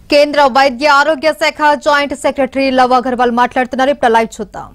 కేంద్ర వైద్య ఆరోగ్య శాఖ జాయింట్ సెక్రటరీ लव अग्रवाल మాట్లాడుతున్నారు. ఇప్పుడు లైవ్ చూద్దాం.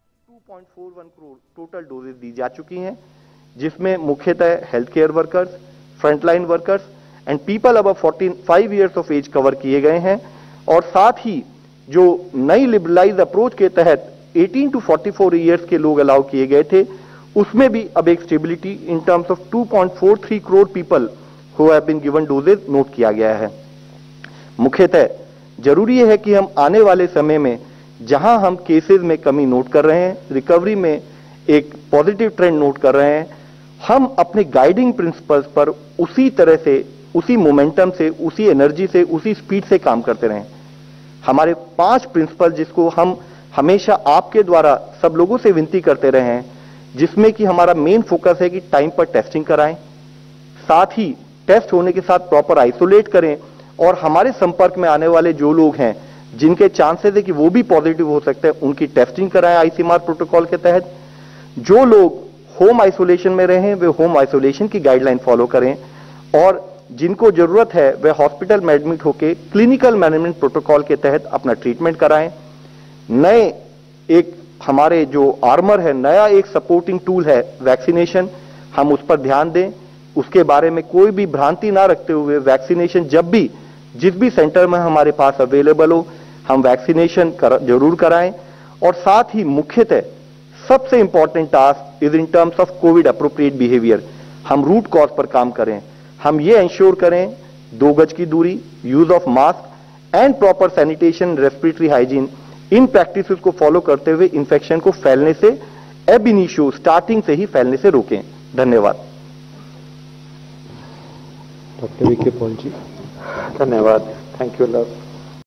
2.41 करोड़ टोटल डोजेज दी जा चुकी हैं, जिसमें मुख्यतः health care workers, frontline workers and people above 45 years of age cover किए गए हैं। और साथ ही जो नई लिबरलाइज अप्रोच के तहत 18 टू 44 इयर्स के लोग अलाउ किए गए थे, उसमें भी अब एक stability in terms of 2.43 crore people who have been given doses note किया गया है। मुख्यतः जरूरी है कि हम आने वाले समय में जहां हम केसेस में कमी नोट कर रहे हैं, रिकवरी में एक पॉजिटिव ट्रेंड नोट कर रहे हैं, हम अपने गाइडिंग प्रिंसिपल्स पर उसी तरह से, उसी मोमेंटम से, उसी एनर्जी से, उसी स्पीड से काम करते रहें। हमारे 5 प्रिंसिपल जिसको हम हमेशा आपके द्वारा सब लोगों से विनती करते रहे हैं, जिसमें कि हमारा मेन फोकस है कि टाइम पर टेस्टिंग कराएं, साथ ही टेस्ट होने के साथ प्रॉपर आइसोलेट करें और हमारे संपर्क में आने वाले जो लोग हैं जिनके चांसेस है कि वो भी पॉजिटिव हो सकते हैं, उनकी टेस्टिंग कराएं आईसीएमआर प्रोटोकॉल के तहत। जो लोग होम आइसोलेशन में रहे वे होम आइसोलेशन की गाइडलाइन फॉलो करें और जिनको जरूरत है वे हॉस्पिटल में एडमिट होकर क्लिनिकल मैनेजमेंट प्रोटोकॉल के तहत अपना ट्रीटमेंट कराएं। नए एक हमारे जो आर्मर है, नया एक सपोर्टिंग टूल है वैक्सीनेशन, हम उस पर ध्यान दें। उसके बारे में कोई भी भ्रांति ना रखते हुए वैक्सीनेशन जब भी जिस भी सेंटर में हमारे पास अवेलेबल हो हम वैक्सीनेशन जरूर कराएं। और साथ ही मुख्यतः सबसे important task is in terms of COVID appropriate behaviour, हम रूट कॉज पर काम करें। हम ये इंश्योर करें 2 गज की दूरी, use of mask and proper sanitation, respiratory hygiene, इन प्रैक्टिसेस को फॉलो करते हुए इंफेक्शन को फैलने से एब इनिशियो स्टार्टिंग से ही फैलने से रोकें। धन्यवाद। Doctor V K Paul ji. धन्यवाद। Thank you love.